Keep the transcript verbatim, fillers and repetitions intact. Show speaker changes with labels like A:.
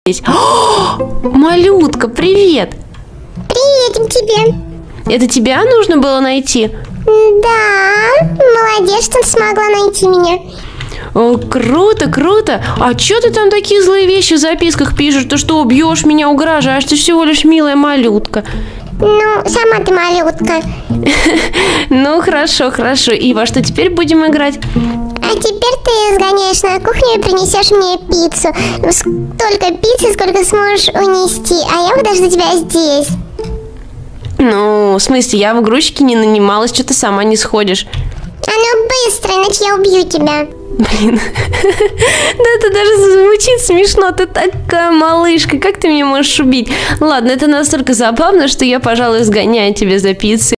A: здесь. О, малютка, привет!
B: Приедем тебе.
A: Это тебя нужно было найти?
B: Да, молодец, что ты смогла найти меня.
A: О, круто, круто. А чё ты там такие злые вещи в записках пишешь? Ты что, убьешь меня, угрожаешь? Ты всего лишь милая малютка.
B: Ну, сама ты малютка.
A: Ну, хорошо, хорошо. И во что теперь будем играть?
B: А теперь ты сгоняешь на кухню и принесешь мне пиццу. Столько пиццы, сколько сможешь унести. А я подожду тебя здесь.
A: Ну, в смысле, я в грузчике не нанималась, что ты сама не сходишь.
B: А ну быстро, иначе я убью тебя.
A: Блин, да это даже звучит смешно, ты такая малышка, как ты меня можешь убить? Ладно, это настолько забавно, что я, пожалуй, сгоняю тебе за пиццей.